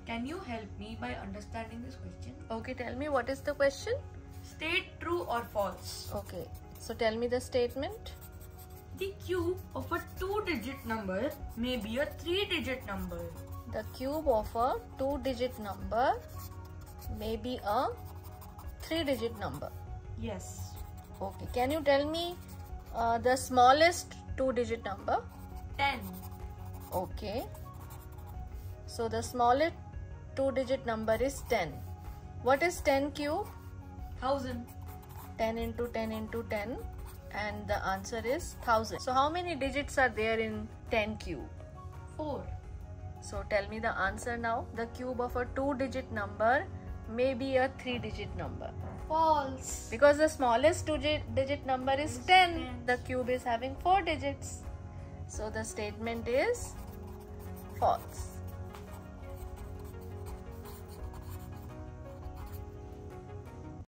Can you help me by understanding this question? Okay, tell me what is the question? State true or false. Okay, so tell me the statement. The cube of a 2-digit number may be a 3-digit number. The cube of a 2-digit number may be a 3-digit number. Yes. Okay, can you tell me the smallest 2-digit number? 10. Okay. So the smallest 2-digit number is 10. What is 10 cube? 1000. 10 into 10 into 10, and the answer is 1000. So how many digits are there in 10 cube? 4. So tell me the answer now. The cube of a 2-digit number may be a 3-digit number. False. Because the smallest 2-digit number is 10. The cube is having 4 digits. So the statement is false.